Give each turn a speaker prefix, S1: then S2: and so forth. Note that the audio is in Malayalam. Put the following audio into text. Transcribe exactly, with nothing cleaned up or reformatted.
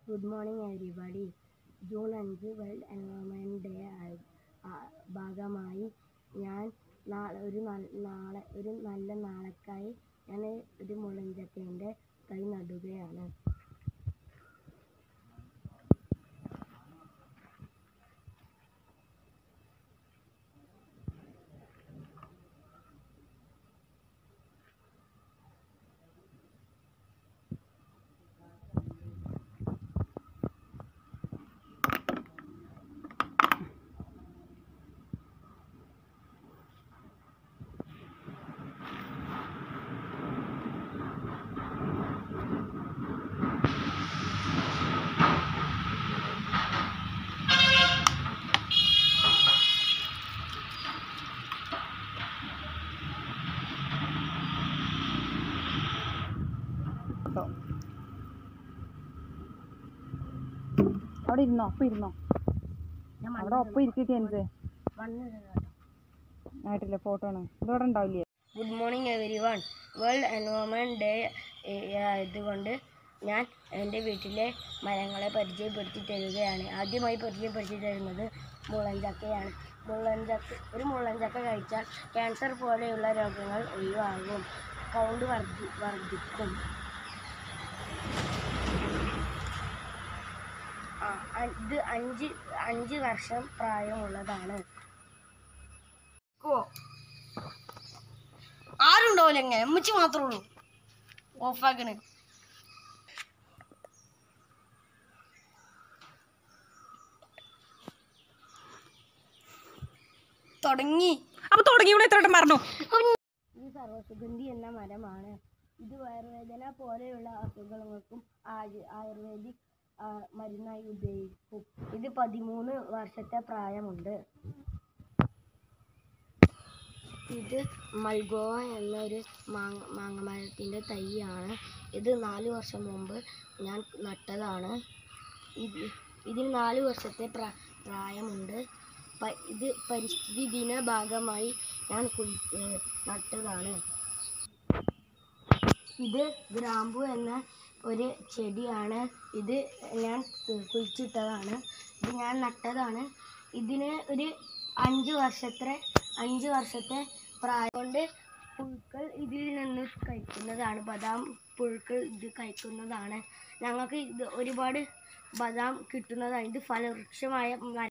S1: Good morning everybody. ജൂൺ അഞ്ച് വേൾഡ് എൻവയോൺമെൻറ്റ് ഡേ ഭാഗമായി ഞാൻ നാളെ ഒരു നാളെ ഒരു നല്ല നാളേക്കായി ഞാൻ ഒരു മുള്ളൻചക്കേൻ്റെ തൈ നടുകയാണ്.
S2: അവിടെ ഇരുന്നോ ഒപ്പം ഇരുന്നോ അവിടെ ഒപ്പം ഇരുത്തി ജെൻസ് ആയിട്ടില്ല ഫോട്ടോ ആണ് ഇതോടെ ഉണ്ടാവില്ലേ.
S1: Good morning everyone. World environment day ആയതുകൊണ്ട് ഞാൻ എൻ്റെ വീട്ടിലെ മരങ്ങളെ പരിചയപ്പെടുത്തി തരികയാണ്. ആദ്യമായി പരിചയപ്പെടുത്തി തരുന്നത് മുള്ളൻചക്കയാണ്. മുള്ളൻചക്ക ഒരു മുള്ളൻചക്ക കഴിച്ചാൽ ക്യാൻസർ പോലെയുള്ള രോഗങ്ങൾ ഒഴിവാകും, കൗണ്ട് വർദ്ധി വർദ്ധിക്കും ഇത് അഞ്ച് അഞ്ച് വർഷം പ്രായമുള്ളതാണ്. ആരുണ്ടാവില്ല, എങ്ങനെ അമ്മച്ചി മാത്രമേ ഉള്ളൂ ഓഫാക്കണ്. തുടങ്ങി
S2: അപ്പൊ തുടങ്ങിയോടെ എത്ര വട്ടം പറഞ്ഞു.
S1: ഇത് സർവ്വസുഗന്ധി എന്ന മരമാണ്. ഇത് വയറുവേദന പോലെയുള്ള അസുഖങ്ങൾക്കും ആയുർവേദിക് മരുന്നായി ഉപയോഗിക്കും. ഇത് പതിമൂന്ന് വർഷത്തെ പ്രായമുണ്ട്. ഇത് മൽഗോവ എന്നൊരു മാങ്ങ മാങ്ങമരത്തിൻ്റെ തൈയാണ്. ഇത് നാല് വർഷം മുമ്പ് ഞാൻ നട്ടതാണ്. ഇത് ഇതിന് നാല് വർഷത്തെ പ്രാ പ്രായമുണ്ട്. ഇത് പരിസ്ഥിതി ദിന ഭാഗമായി ഞാൻ നട്ടതാണ്. ഇത് ഗ്രാമ്പു എന്ന ഒരു ചെടിയാണ്. ഇത് ഞാൻ കുഴിച്ചിട്ടതാണ്. ഇത് ഞാൻ നട്ടതാണ്. ഇതിന് ഒരു അഞ്ച് വർഷത്തെ അഞ്ച് വർഷത്തെ പ്രായം കൊണ്ട് പുഴുക്കൾ ഇതിൽ നിന്ന് കഴിക്കുന്നതാണ്. ബദാം പുഴുക്കൾ ഇത് കഴിക്കുന്നതാണ്. ഞങ്ങൾക്ക് ഇത് ഒരുപാട് ബദാം കിട്ടുന്നതാണ്. ഇത് ഫലവൃക്ഷമായ